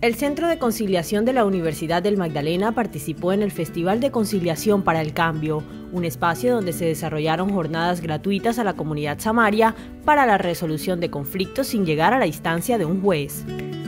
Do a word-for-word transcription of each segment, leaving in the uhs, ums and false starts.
El Centro de Conciliación de la Universidad del Magdalena participó en el Festival de Conciliación para el Cambio, un espacio donde se desarrollaron jornadas gratuitas a la comunidad samaria para la resolución de conflictos sin llegar a la instancia de un juez.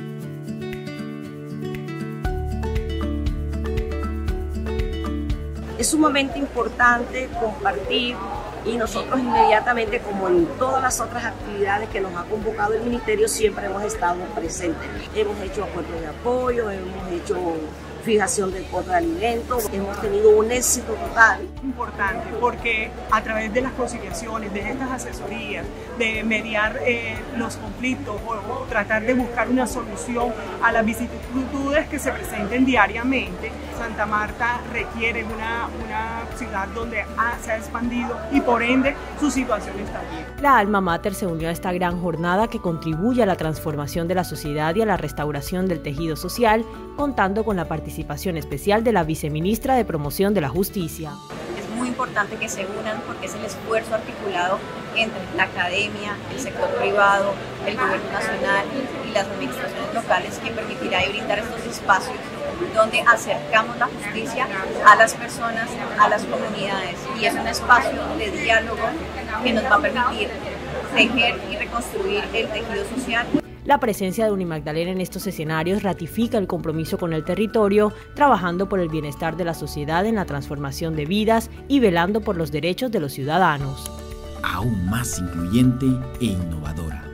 Es sumamente importante compartir y nosotros inmediatamente, como en todas las otras actividades que nos ha convocado el Ministerio, siempre hemos estado presentes. Hemos hecho acuerdos de apoyo, hemos hecho fijación del cuota de alimentos, hemos tenido un éxito total. Importante porque a través de las conciliaciones, de estas asesorías, de mediar eh, los conflictos o, o tratar de buscar una solución a las vicisitudes que se presenten diariamente, Santa Marta requiere una, una ciudad donde ha, se ha expandido y por ende sus situaciones también. La Alma Mater se unió a esta gran jornada que contribuye a la transformación de la sociedad y a la restauración del tejido social, contando con la participación participación especial de la viceministra de Promoción de la Justicia. Es muy importante que se unan porque es el esfuerzo articulado entre la academia, el sector privado, el gobierno nacional y las administraciones locales que permitirá y brindar estos espacios donde acercamos la justicia a las personas, a las comunidades, y es un espacio de diálogo que nos va a permitir tejer y reconstruir el tejido social. La presencia de Unimagdalena en estos escenarios ratifica el compromiso con el territorio, trabajando por el bienestar de la sociedad en la transformación de vidas y velando por los derechos de los ciudadanos. Aún más incluyente e innovadora.